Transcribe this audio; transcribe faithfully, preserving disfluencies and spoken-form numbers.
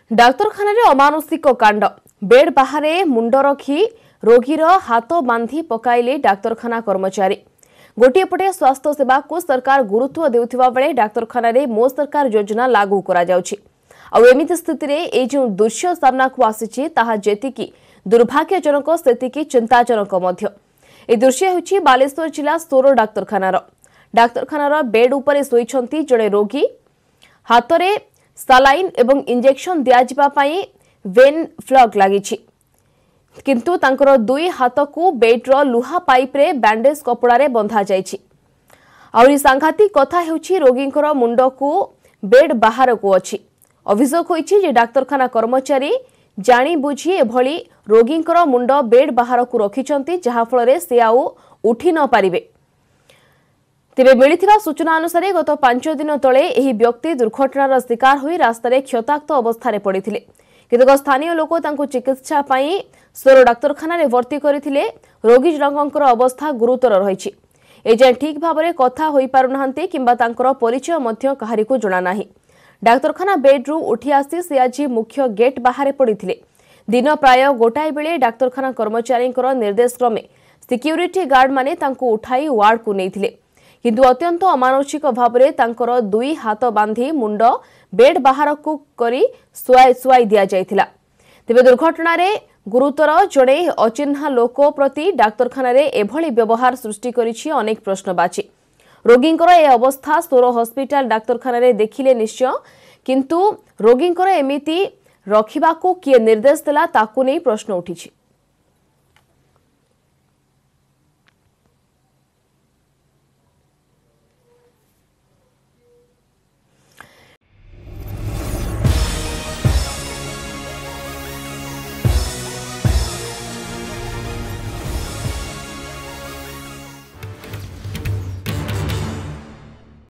डाक्तरखाना अमानुषिक कांड बेड बाहर मुंड रखी रोगीर हाथ बांधी पकाइले डाक्तरखाना कर्मचारी। गोटे पटे स्वास्थ्य सेवा को सरकार गुरुत्व देउथिबा बेले डाक्तरखाना मो सरकार योजना लागू करा जाउछि। आउ एमिति स्थिति रे ए जो दृश्य सामना को आसीछि ताहा जेतिकी दुर्भाग्यजनक सेतिकी चिंताजनक मध्य। ए दृश्य होछि बालेश्वर जिला सोर डाक्तरखानार डाक्तरखानार बेड उपरे सोइछंती जड़े रोगी। हाथरे सालाइन एवं इंजेक्शन दियाजिबा पई वेन फ्लग लागिछि, किंतु तांकर दुई हाथ को बेड्र लुहा पाइप रे बैंडेज कपड़ा रे बंधा जाइछि। आउरी सांघातिक कथा हेउछि रोगींकर मुंड को बेड बाहर को अछि। अभियोग होइछि जे डाक्तरखाना कर्मचारी जानी बुझी एभली रोगींकर मुंड बेड बाहर को रखिछंती, जहा फल रे से आउ उठी न पारिबे। तेबे मिलिथिबा सूचना अनुसार गत पांच दिन तले एही व्यक्ति दुर्घटनार शिकार होई रास्तार क्षताक्त अवस्था पड़िथिले। केतक स्थानीय लोक तांको चिकित्सा पई सोर डाक्तरखाना रे भर्ती करथिले। रोगी जनकर अवस्था गुरुतर रहिछि। एजे ठीक भाबरे कथा होई पारुनाहंती किंबा तांकर परिचय मध्य काहारी को जणा नाही। डाक्तरखाना बेडरू उठी आसी से आज मुख्य गेट बाहर पड़िथिले। दिन प्राय गोटाए बेले डाक्तरखाना कर्मचारींकर निर्देश क्रमे सिक्यूरिटी गार्ड माने तांको उठाई वार्ड को नेइथिले, किंतु अत्यंत अमानुषिक भावरे तांकर दुई हाथ बांधी मुंड बेड बाहर को करी सुआई सुआई दिया जायथिला। तेबे दुर्घटना रे गुरुतर जड़े अचिन्हा लोक प्रति डाक्तरखाना रे एभली व्यवहार सृष्टि करिछि अनेक प्रश्नवाची। रोगींकर ए अवस्था सोर हॉस्पिटल डाक्तरखाना रे देखिले निश्चय, किंतु रोगींकर एमिति रखिबाकू किए निर्देश देला ताकू नै प्रश्न उठिछि।